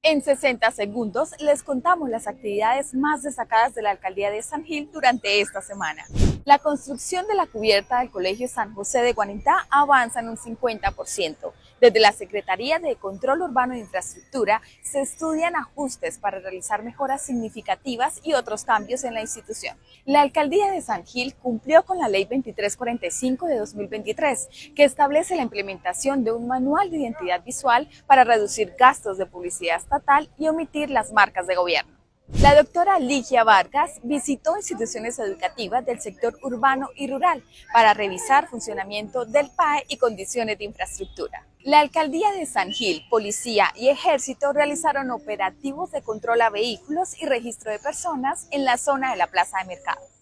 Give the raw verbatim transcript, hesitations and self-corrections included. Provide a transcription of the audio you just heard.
En sesenta segundos les contamos las actividades más destacadas de la Alcaldía de San Gil durante esta semana. La construcción de la cubierta del Colegio San José de Guanintá avanza en un cincuenta por ciento. Desde la Secretaría de Control Urbano e Infraestructura se estudian ajustes para realizar mejoras significativas y otros cambios en la institución. La Alcaldía de San Gil cumplió con la Ley veintitrés cuarenta y cinco de dos mil veintitrés, que establece la implementación de un manual de identidad visual para reducir gastos de publicidad estatal y omitir las marcas de gobierno. La doctora Ligia Vargas visitó instituciones educativas del sector urbano y rural para revisar funcionamiento del P A E y condiciones de infraestructura. La Alcaldía de San Gil, Policía y Ejército realizaron operativos de control a vehículos y registro de personas en la zona de la Plaza de Mercado.